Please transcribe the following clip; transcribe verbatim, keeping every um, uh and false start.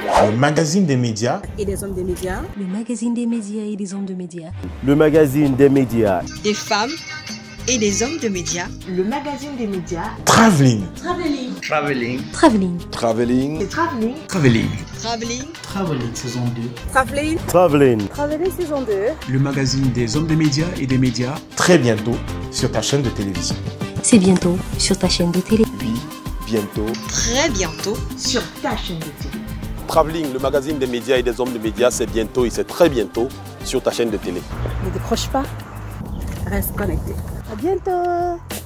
Le magazine des médias et des hommes des médias. Le magazine des médias et des hommes de médias. Le magazine des médias. Des femmes et des hommes de médias. Le magazine des médias. Travelling. Travelling. Travelling. Travelling. Travelling. C'est Travelling. Travelling. Travelling. Travelling saison deux. Travelling. Travelling. Travelling saison deux. Le magazine des hommes de médias et des médias. Très bientôt sur ta chaîne de télévision. C'est bientôt sur ta chaîne de télé. Oui, bientôt. Très bientôt. Sur ta chaîne de télé. Travelling, le magazine des médias et des hommes de médias, c'est bientôt et c'est très bientôt sur ta chaîne de télé. Ne décroche pas. Reste connecté. À bientôt.